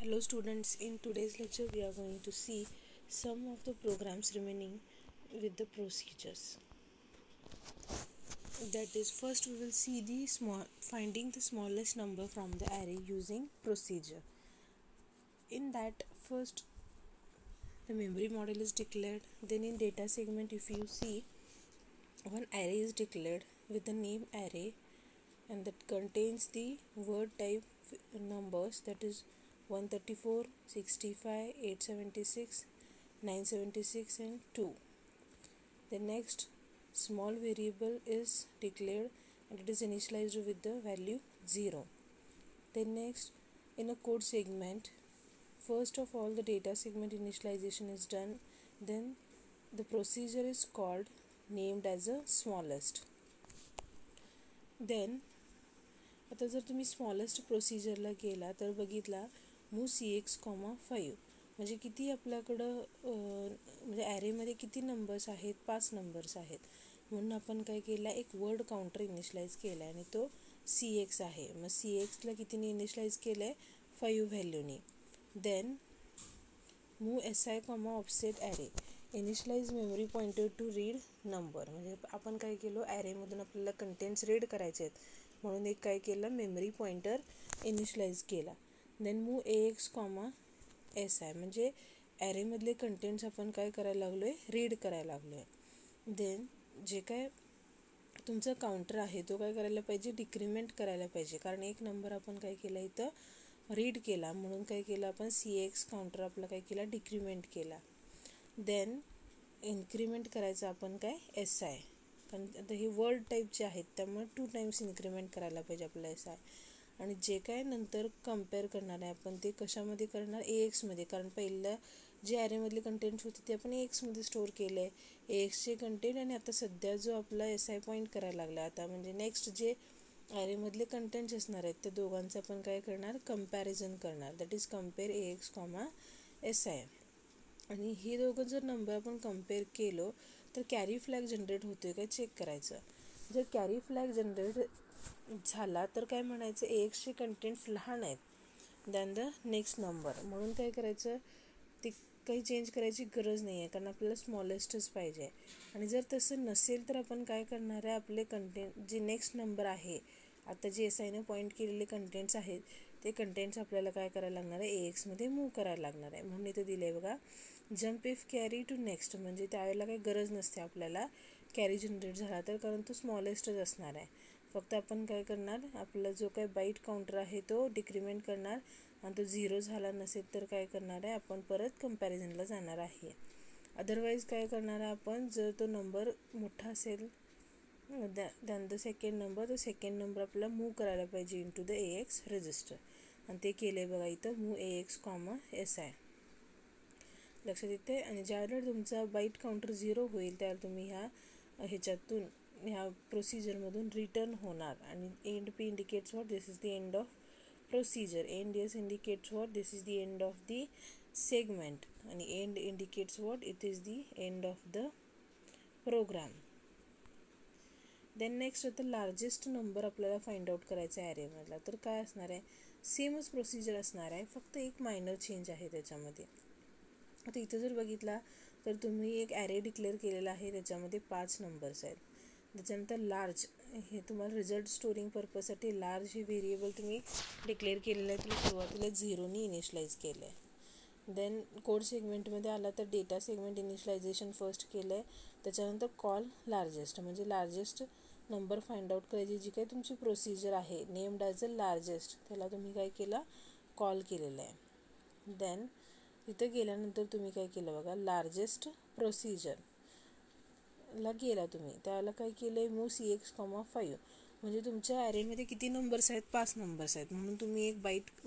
Hello students, in today's lecture we are going to see some of the programs remaining with the procedures. That is, first we will see the finding the smallest number from the array using procedure. In that, first the memory model is declared. Then in data segment, if you see, one array is declared with the name array, and that contains the word type numbers, that is 134, 65, 876, 976 and 2. The next small variable is declared and it is initialized with the value 0. Then next, in a code segment, first of all the data segment initialization is done. Then the procedure is called, named as a smallest. Then आता जर तुम्ही smallest प्रोसिजरला गेला तर बघितला move CX, 5 म्हणजे किती आपल्याकडं म्हणजे ॲरेमध्ये किती नंबर्स आहेत, 5 नंबर्स आहेत. म्हणून आपण काय केला, एक वर्ड काउंटर इनिशलाइज केला आणि तो CX आहे. मग CXला कितीने इनिशलाइज केलं आहे, 5 व्हॅल्यूनी. Then move SI, offset array, initialize memory pointer to read number. म्हणजे आपण काय केलो, ॲरेमधून आपल्याला कंटेंट्स रीड करायचे आहेत म्हणून एक काय केलं, मेमरी पॉइंटर इनिशलाइज केला. देन मूव AX, SI म्हणजे ॲरेमधले कंटेंट्स आपण काय करायला लागलो आहे, रीड करायला लागलो आहे. देन जे काय तुमचा काउंटर आहे तो काय करायला पाहिजे, डिक्रीमेंट करायला पाहिजे, कारण एक नंबर आपण काय केला इथं रीड केला म्हणून काय केलं आपण, CX काउंटर आपला काय केला, डिक्रीमेंट केला. देन इन्क्रीमेंट करायचं आपण काय, SI, कारण आता हे वर्ड टाईपचे आहेत त्यामुळे 2 टाइम्स इन्क्रीमेंट करायला पाहिजे आपल्याला SI. आणि जे काय नंतर कम्पेअर करणार आहे आपण ते कशामध्ये करणार, AXमध्ये, कारण पहिलं जे ॲरेमधले कंटेंट्स होते ते आपण AXमध्ये स्टोअर केलं आहे, AXचे कंटेंट. आणि आता सध्या जो आपला SI पॉईंट करायला लागला आता म्हणजे नेक्स्ट जे ॲरेमधले कंटेंट्स असणार आहेत त्या दोघांचं आपण काय करणार, कम्पॅरिझन करणार. That is compare AX, SI. आणि हे दोघं जर नंबर आपण कम्पेअर केलो तर कॅरी फ्लॅग जनरेट होतोय काय चेक करायचं. जर कॅरी फ्लॅग जनरेट झाला तर काय म्हणायचं, AXचे कंटेंट्स लहान आहेत दॅन द नेक्स्ट नंबर, म्हणून काय करायचं, ते काही चेंज करायची गरज नाही आहे कारण आपल्याला स्मॉलेस्टच पाहिजे आहे. आणि जर तसं नसेल तर आपण काय करणार आहे, आपले कंटेंट जे नेक्स्ट नंबर आहे, आता जे SIने पॉईंट केलेले कंटेंट्स आहेत ते कंटेंट्स आपल्याला काय करायला लागणार आहे, AXमध्ये मूव्ह करायला लागणार आहे. म्हणून इथे दिलं आहे बघा, jump if carry to next, म्हणजे त्यावेळेला काही गरज नसते आपल्याला कॅरी जनरेट झाला तर, कारण तो स्मॉलेस्टच असणार आहे. फक्त आपण काय करणार, आपला जो काही बाईट काउंटर आहे तो डिक्रीमेंट करणार आणि तो 0 झाला नसेल तर काय करणार आहे, आपण परत कम्पॅरिझनला जाणार आहे. अदरवाईज काय करणार आहे आपण, जर तो नंबर मोठा असेल दॅन द सेकंड नंबर, तर सेकंड नंबर आपल्याला मूव्ह करायला पाहिजे into the AX register. आणि ते केलं आहे बघा इथं, मूव्ह AX, SI. लक्षात येते. आणि ज्यावेळेला तुमचा बाईट काउंटर 0 होईल त्यावेळेला तुम्ही ह्याच्यातून ह्या प्रोसिजरमधून रिटर्न होणार. आणि end P indicates what, this is the end of procedure. End S indicates what, this is the end of the segment. आणि end indicates what, it is the end of the program. Then next आता largest number आपल्याला find out करायचा आहे ॲरेमधला, तर काय असणार आहे, सेमच प्रोसिजर असणार आहे, फक्त एक मायनर चेंज आहे त्याच्यामध्ये. आता इथं जर बघितला तर तुम्ही एक ॲरे डिक्लेअर केलेला आहे, त्याच्यामध्ये 5 नंबर्स आहेत. त्याच्यानंतर लार्ज, हे तुम्हाला रिझल्ट स्टोरिंग पर्पजसाठी लार्ज हे व्हेरिएबल तुम्ही डिक्लेअर केलेलं आहे, तुम्ही सुरुवातीला 0नी इनिशलाइज केलं आहे. देन कोड सेगमेंटमध्ये आला तर डेटा सेगमेंट इनिशलायझेशन फर्स्ट केलं आहे, त्याच्यानंतर कॉल लार्जेस्ट, म्हणजे लार्जेस्ट नंबर फाइंड आउट करायची जी काही तुमची प्रोसिजर आहे नेम्ड ॲज अ लार्जेस्ट, त्याला तुम्ही काय केला, कॉल केलेलं आहे. देन तिथं गेल्यानंतर तुम्ही काय केलं बघा, लार्जेस्ट प्रोसिजरला गेला तुम्ही, त्याला काय केलं आहे, मूव CX, 5 म्हणजे तुमच्या ॲरेमध्ये किती नंबर्स आहेत, 5 नंबर्स आहेत, म्हणून तुम्ही एक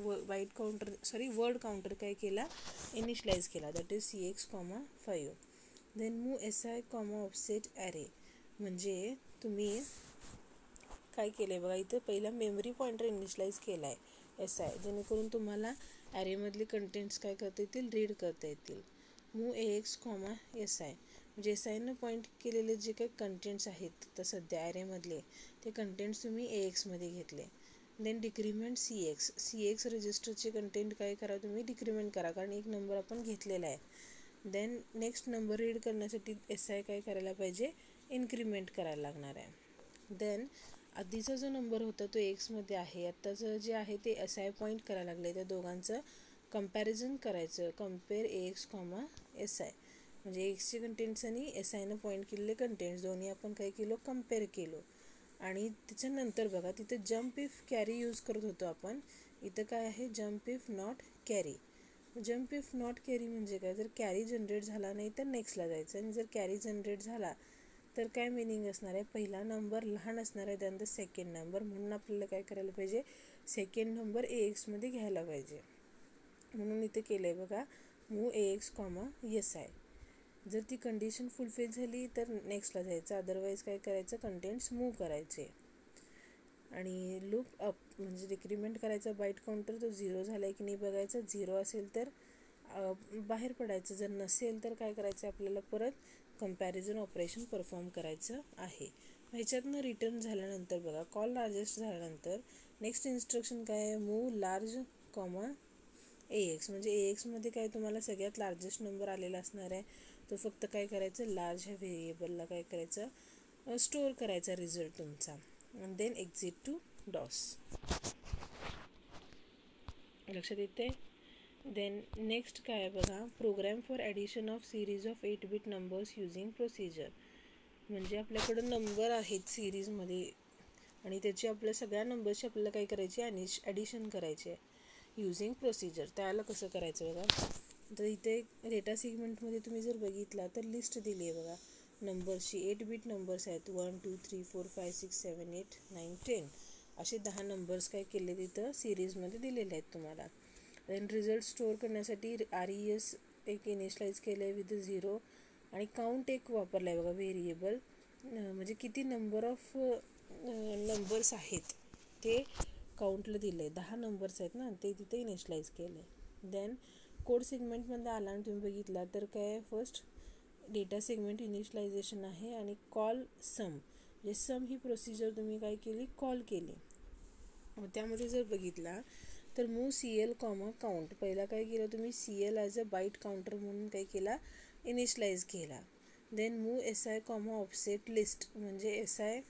वर्ड काउंटर काय केला, इनिशलाइज केला, that is CX, 5. Then move SI, offset array, म्हणजे तुम्ही काय केलं आहे बघा इथं, पहिला मेमरी पॉइंटर इनिशलाइज केला आहे SI, जेणेकरून तुम्हाला ॲरेमधले कंटेंट्स काय करता येतील, रीड करता येतील. मूव AX, SI म्हणजे SIनं पॉईंट केलेले जे काही कंटेंट्स आहेत तर सध्या ॲरेमधले ते कंटेंट्स तुम्ही AXमध्ये घेतले. देन डिक्रीमेंट सी एक्स रजिस्टरचे कंटेंट काय करा तुम्ही डिक्रीमेंट करा, कारण एक नंबर आपण घेतलेला आहे. देन नेक्स्ट नंबर रीड करण्यासाठी SI काय करायला पाहिजे, इन्क्रीमेंट करायला लागणार आहे. देन आधीचा जो नंबर होता तो एक्समध्ये आहे, आत्ताचं जे आहे ते SI पॉईंट करायला लागले. त्या दोघांचं कंपॅरिझन करायचं, कम्पेअर AX, SI, म्हणजे एक्सचे कंटेंट्स आणि SIनं पॉईंट केलेले कंटेंट्स दोन्ही आपण काय केलो, कम्पेअर केलो. आणि त्याच्यानंतर बघा तिथं जम्प इफ कॅरी यूज करत होतो आपण, इथं काय आहे jump if not carry. Jump if not carry म्हणजे काय, जर कॅरी जनरेट झाला नाही तर नेक्स्टला जायचं, आणि जर कॅरी जनरेट झाला तर काय मिनिंग असणार आहे, पहिला नंबर लहान असणार आहे त्यानंतर सेकंड नंबर, म्हणून आपल्याला काय करायला पाहिजे, सेकंड नंबर AXमध्ये घ्यायला पाहिजे. म्हणून इथे केलं आहे बघा, मूव AX, SI. जर ती कंडिशन फुलफिल झाली तर नेक्स्टला जायचं, अदरवाईज काय करायचं, कंटेंट्स मूव करायचे. आणि लूप अप म्हणजे डिक्रीमेंट करायचा बाईट काउंटर, तो 0 झाला आहे की नाही बघायचं, 0 असेल तर बाहेर पडायचं, जर नसेल तर काय करायचं आपल्याला परत कंपॅरिझन ऑपरेशन परफॉर्म करायचं आहे. ह्याच्यातनं रिटर्न झाल्यानंतर बघा, कॉल लार्जेस्ट झाल्यानंतर नेक्स्ट इन्स्ट्रक्शन काय आहे, मूव लार्ज, AX, म्हणजे AXमध्ये काय तुम्हाला सगळ्यात लार्जेस्ट नंबर आलेला असणार आहे, तो फक्त काय करायचं, लार्ज ह्या व्हेरिएबलला काय करायचं, स्टोअर करायचा रिझल्ट तुमचा. आणि देन एक्झिट टू डॉस. लक्षात येते. देन नेक्स्ट काय आहे बघा, program for addition of series of 8-bit numbers using procedure. म्हणजे आपल्याकडं नंबर आहेत सिरीजमध्ये आणि त्याची आपल्या सगळ्या नंबर्सची आपल्याला काय करायची, ॲडिशन करायची आहे युजिंग प्रोसिजर. त्याला कसं करायचं बघा, तर इथे डेटा सेगमेंटमध्ये तुम्ही जर बघितला तर लिस्ट दिली आहे बघा नंबर्सची. 8-bit नंबर्स आहेत, 1 2 3 4 5 6 7 8 9 10 असे 10 नंबर्स काय केले तिथं सिरीजमध्ये दिलेले आहेत तुम्हाला. देन रिझल्ट स्टोअर करण्यासाठी RES एक इनिशलाइज केलं आहे विथ 0, आणि काउंट एक वापरला आहे बघा व्हेरिएबल, म्हणजे किती नंबर ऑफ नंबर्स आहेत ते काउंटला दिलं आहे, 10 नंबर्स आहेत ना, ते तिथे इनिशलाइज केलं आहे. देन कोड सेगमेंटमध्ये आला आणि तुम्ही बघितला तर काय, फर्स्ट डेटा सेगमेंट इनिशलायझेशन आहे आणि कॉल सम, म्हणजे सम ही प्रोसिजर तुम्ही काय केली, कॉल केली. त्यामध्ये जर बघितला तर मूव CL, काउंट, पहिला काय केलं तुम्ही, CL as a byte counter म्हणून काय केला, इनिशलाइज केला. Then move SI, offset list, म्हणजे SI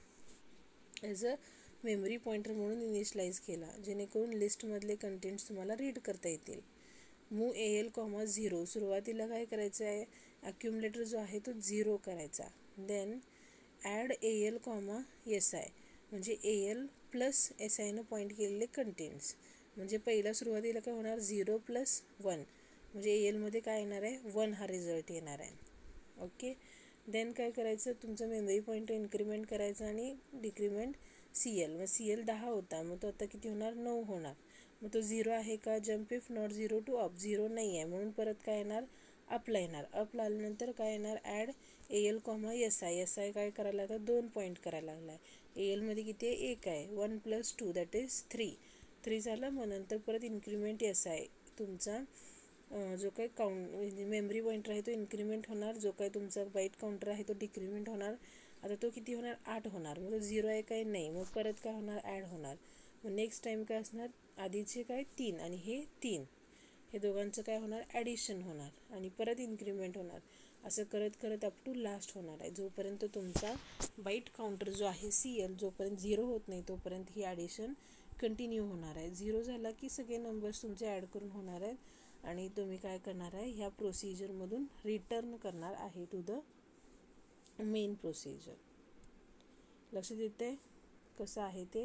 as a memory pointer म्हणून इनिशलाइज केला, जेणेकरून लिस्टमधले कंटेंट्स तुम्हाला रीड करता येतील. मूव AL, 0, सुरुवातीला काय करायचं आहे, ॲक्युमुलेटर जो आहे तो 0 करायचा. देन ॲड AL, SI, म्हणजे AL प्लस SIनं पॉईंट केलेले कंटेंट्स, म्हणजे पहिला सुरुवातीला काय होणार, 0 + 1, म्हणजे ALमध्ये काय येणार आहे, 1 हा रिझल्ट येणार आहे. ओके. देन काय करायचं, तुमचं मेमरी पॉईंटर इन्क्रीमेंट करायचं आणि डिक्रीमेंट CL, मग CL 10 होता, मग तो आता किती होणार, 9 होणार. मग तो 0 आहे का, jump if not 0 to up, 0 नाही आहे म्हणून परत काय येणार, अपला येणार. अपला आल्यानंतर काय येणार, ॲड AL, SI काय करायला आता 2 पॉईंट करायला लागला आहे. ALमध्ये किती आहे, 1 आहे, 1 + 2 दॅट इज 3 झालं. मग नंतर परत इन्क्रीमेंट SI, तुमचा जो काही म्हणजे मेमरी पॉईंटर आहे तो इन्क्रीमेंट होणार, जो काही तुमचा बाईट काउंटर आहे तो डिक्रीमेंट होणार. आता तो किती होणार, 8 होणार, मग तो 0 आहे काय, नाही, मग परत काय होणार, ॲड होणार. मग नेक्स्ट टाईम काय असणार, आधीचे काय 3 आणि हे 3, हे दोघांचं काय होणार, ॲडिशन होणार आणि परत इन्क्रीमेंट होणार. असं करत करत अप टू लास्ट होणार आहे, जोपर्यंत तुमचा बाईट काउंटर जो आहे CL जोपर्यंत 0 होत नाही तोपर्यंत ही ॲडिशन कंटिन्यू होणार आहे. 0 झाला की सगळे नंबर्स तुमचे ॲड करून होणार आहेत आणि तुम्ही काय करणार आहे, ह्या प्रोसिजरमधून रिटर्न करणार आहे टू द मेन प्रोसिजर. लक्षात येते कसं आहे ते.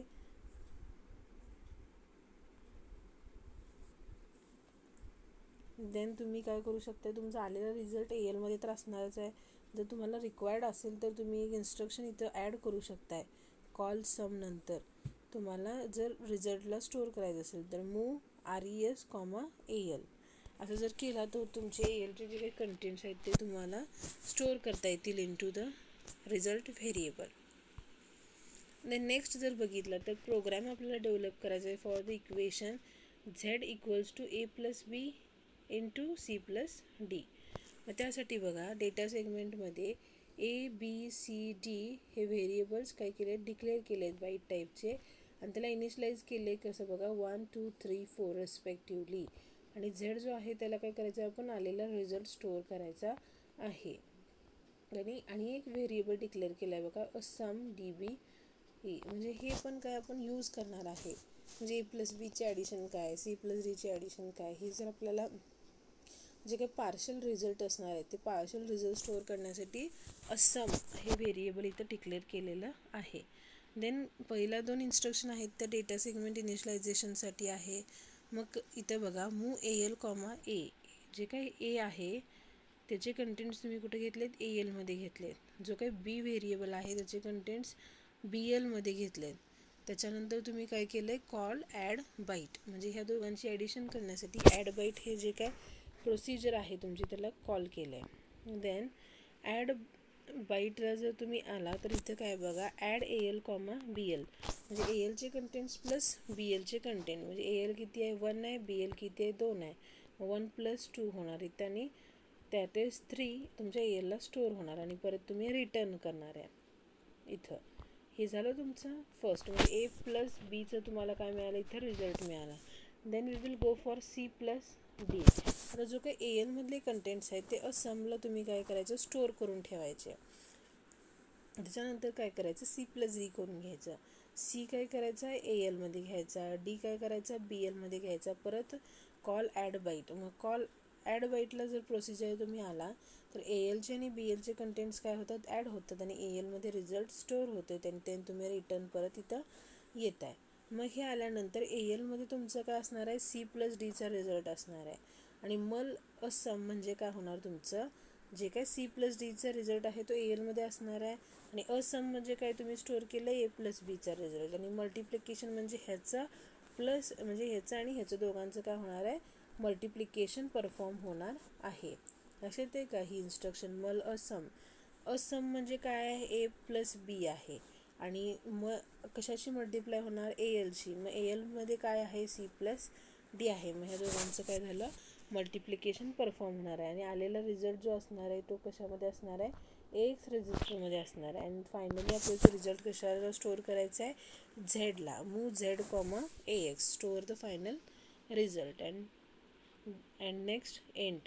देन तुम्ही काय करू शकता, तुमचा आलेला रिझल्ट ALमध्ये तर असणारच आहे. जर तुम्हाला रिक्वायर्ड असेल तर तुम्ही एक इन्स्ट्रक्शन इथं ॲड करू शकताय, कॉल सम नंतर तुम्हाला जर रिझल्टला स्टोअर करायचं असेल तर मूव RES, AL असं जर केला तर तुमचे ALचे जे काही कंटेंट्स आहेत ते तुम्हाला स्टोअर करता येतील into the result variable. Then next जर बघितलं तर प्रोग्राम आपल्याला डेव्हलप करायचा आहे for the equation Z = A + B × C + D. मग त्यासाठी बघा डेटा सेगमेंटमध्ये A, B, C, D हे व्हेरिएबल्स काय केले आहेत, डिक्लेअर केले आहेत बाईट टाईपचे, आणि त्याला इनिशियलाइज केले कसं बघा 1 2 3 4 रेस्पेक्टिवली. आणि झेड जो आहे त्याला काय करायचं आपण आलेला रिझल्ट स्टोअर करायचा आहे. आणि एक व्हेरिएबल डिक्लेअर केला आहे बघा सम DB E. म्हणजे हे पण काय आपण यूज करणार आहे. म्हणजे A+Bचे ॲडिशन काय, C+Dचे ॲडिशन काय, हे जर आपल्याला जे काही पार्शल रिझल्ट असणार आहे ते पार्शल रिझल्ट स्टोअर करण्यासाठी सम हे व्हेरिएबल इथं डिक्लेअर केलेलं आहे. देन पहिला 2 इन्स्ट्रक्शन आहेत त्या डेटा सेगमेंट इनिशियलायझेशनसाठी आहे. मग इथं बघा मूव AL, A. जे काही A आहे त्याचे कंटेंट्स तुम्ही कुठे घेतलेत, AL मध्ये घेतलेत. जो काही B व्हेरिएबल आहे त्याचे कंटेंट्स BL मध्ये घेतलेत. त्याच्यानंतर तुम्ही काय केलं आहे, कॉल ॲड बाईट. म्हणजे ह्या दोघांची ॲडिशन करण्यासाठी ॲड बाईट हे जे काय प्रोसिजर आहे तुमची त्याला कॉल केलं आहे. देन ॲड बाईटला जर तुम्ही आला तर इथं काय बघा ॲड AL, BL. म्हणजे ALचे कंटेंट्स प्लस BLचे कंटेंट. म्हणजे AL किती आहे 1 आहे, BL किती आहे 2 आहे. 1 + 2 होणार इथं आणि त्यातच 3 तुमच्या ALला स्टोअर होणार आणि परत तुम्ही रिटर्न करणार आहे इथं. हे झालं तुमचं फर्स्ट. म्हणजे A+Bचं तुम्हाला काय मिळालं इथं रिझल्ट मिळाला. Then we will go for C+D. आता जो काही AL मधले कंटेंट्स आहेत ते असमला तुम्ही काय करायचं स्टोअर करून ठेवायचे. त्याच्यानंतर काय करायचं C+D करून घ्यायचं. C काय करायचा AL मध्ये घ्यायचा, D काय करायचा BL मध्ये घ्यायचा. परत कॉल ॲड बाईट. मग कॉल ॲड बाईटला जर प्रोसिजर तुम्ही आला तर ALचे आणि BLचे कंटेंट्स काय होतात ॲड होतात आणि AL मध्ये रिझल्ट स्टोअर होते. त्यांनी तुम्ही रिटर्न परत इथं येत आहे. मग हे आल्यानंतर AL मध्ये तुमचं काय असणार आहे C+Dचा रिझल्ट असणार आहे. आणि मल असम म्हणजे काय होणार तुमचं जे काय C+Dचा रिझल्ट आहे तो AL मध्ये असणार आहे. आणि असम म्हणजे काय तुम्ही स्टोअर केलं A+Bचा रिझल्ट. आणि मल्टिप्लिकेशन म्हणजे ह्याचा प्लस म्हणजे ह्याचं आणि ह्याचं दोघांचं काय होणार आहे मल्टिप्लिकेशन परफॉर्म होणार आहे. लक्षात आहे का ही इन्स्ट्रक्शन मल असम म्हणजे काय आहे A+B आहे. आणि मग कशाची मल्टिप्लाय होणार ALची. मग AL मध्ये काय आहे C+D आहे. मग ह्या दोघांचं काय झालं मल्टिप्लिकेशन परफॉर्म होणार आहे. आणि आलेला रिझल्ट जो असणार आहे तो कशामध्ये असणार आहे AX रजिस्टरमध्ये असणार आहे. आणि फायनली आपल्याला रिझल्ट कशाला स्टोअर करायचा आहे झेडला. Move Z, AX store the final result and next end.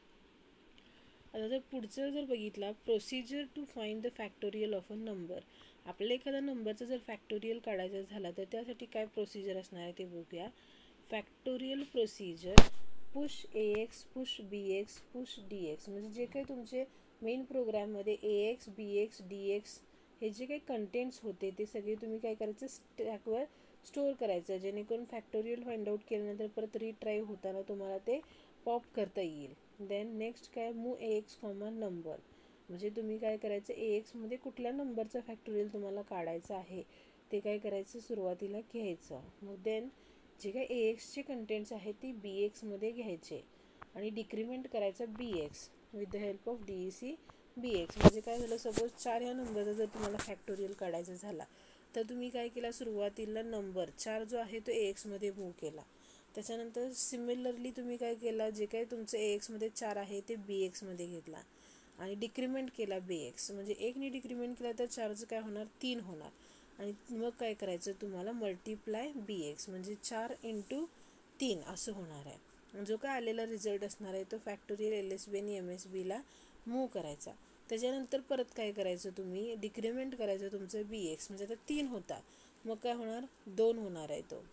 आता जर पुढचं जर बघितला procedure to find the factorial of a number. आपल्याला एखादा नंबरचा जर फॅक्टोरियल काढायचा झाला तर त्यासाठी काय प्रोसिजर असणार आहे ते बघूया. Factorial procedure push AX, push BX, push DX. म्हणजे जे काही तुमचे मेन प्रोग्राममध्ये AX, BX, DX हे जे काही कंटेंट्स होते ते सगळे तुम्ही काय करायचं स्टॅकवर स्टोअर करायचं जेणेकरून फॅक्टोरियल फाइंड आउट केल्यानंतर परत रिट्राय होताना तुम्हाला ते पॉप करता येईल. देन नेक्स्ट काय मूव AX, नंबर. म्हणजे तुम्ही काय करायचं AX मध्ये कुठल्या नंबरचा फॅक्टोरियल तुम्हाला काढायचं आहे ते काय करायचं सुरुवातीला घ्यायचं. मग देन जे काही AXचे कंटेंट्स आहेत ते BX मध्ये घ्यायचे आणि डिक्रीमेंट करायचा BX with the help of DEC BX. म्हणजे काय झालं सपोज 4 ह्या नंबरचा जर तुम्हाला फॅक्टोरियल काढायचा झाला तर तुम्ही काय केला सुरुवातीला नंबर 4 जो आहे तो AX मध्ये मूव केला. त्याच्यानंतर सिमिलरली तुम्ही काय केला जे काही तुमचं AX मध्ये 4 आहे ते BX मध्ये घेतला आणि डिक्रीमेंट केला BX. म्हणजे 1ने डिक्रीमेंट केला तर 4चं काय होणार 3 होणार. आणि मग काय करायचं तुम्हाला मल्टिप्लाय BX म्हणजे 4 × 3 असं होणार आहे. जो काय आलेला रिझल्ट असणार आहे तो फॅक्टोरियल LSB आणि MSBला मूव करायचा. त्याच्यानंतर परत काय करायचं तुम्ही डिक्रीमेंट करायचं तुमचं BX. म्हणजे आता 3 होता मग काय होणार 2 होणार आहे. तो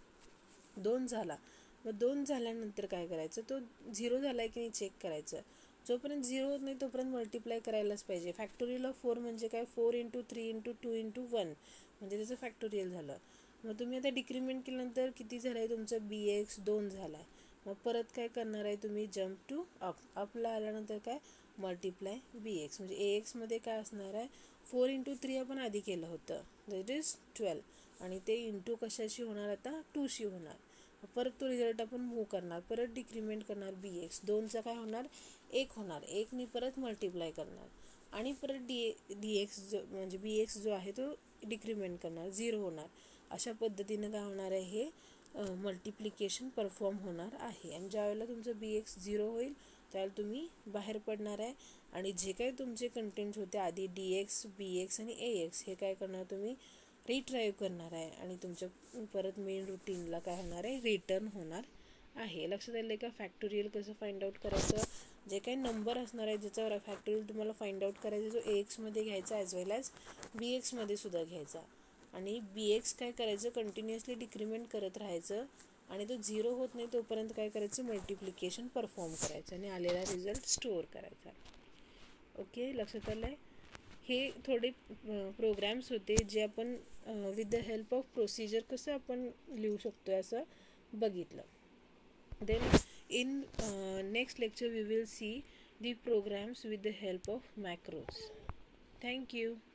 2 झाला. मग 2 झाल्यानंतर काय करायचं तो 0 झाला आहे की नाही चेक करायचं. जोपर्यंत 0 होत नाही तोपर्यंत मल्टिप्लाय करायलाच पाहिजे. फॅक्टोरियल ऑफ 4 म्हणजे काय 4 × 3 × 2 × 1 म्हणजे त्याचं फॅक्टोरियल झालं. मग तुम्ही आता डिक्रीमेंट केल्यानंतर किती झालं आहे तुमचं BX 2 झाला आहे. मग परत काय करणार आहे तुम्ही जम्प टू अपला आल्यानंतर काय मल्टिप्लाय BX. म्हणजे AX मध्ये काय असणार आहे 4 × 3 आपण आधी केलं होतं दॅट इज 12 आणि ते इंटू कशाशी होणार आता 2शी होणार. परत तो रिझल्ट आपण मूव करणार परत डिक्रीमेंट करणार BX 2चा काय होणार 1 होणार 1ने परत मल्टिप्लाय करणार आणि परत DX जो म्हणजे BX जो आहे तो डिक्रीमेंट करणार 0 होणार. अशा पद्धतीनं काय होणार आहे हे मल्टिप्लिकेशन परफॉर्म होणार आहे. आणि ज्यावेळेला तुमचं BX 0 होईल त्यावेळेला तुम्ही बाहेर पडणार आहे आणि जे काही तुमचे कंटेंट होते आधी DX, BX आणि AX हे काय करणार तुम्ही रिट्राईव्ह करणार आहे आणि तुमच्या परत मेन रुटीनला काय होणार आहे, रिटर्न होणार आहे. लक्षात आलं का फॅक्टोरियल कसं फाइंड आउट करायचं. जे काही नंबर असणार आहे ज्याच्यावर फॅक्टोरियल तुम्हाला फाइंड आउट करायचा, जो AXमध्ये घ्यायचा ॲज वेल ॲज BXमध्ये सुद्धा घ्यायचा. आणि BX काय करायचं, कंटिन्युअसली डिक्रीमेंट करत राहायचं आणि तो 0 होत नाही तोपर्यंत काय करायचं, मल्टिप्लिकेशन परफॉर्म करायचं आणि आलेला रिझल्ट स्टोअर करायचा. ओके, लक्षात आलं आहे. हे थोडे प्रोग्रॅम्स होते जे आपण with the help of procedure कसं आपण लिहू शकतो असं बघितलं. Then in next lecture we will see the programs with the help of macros. Thank you.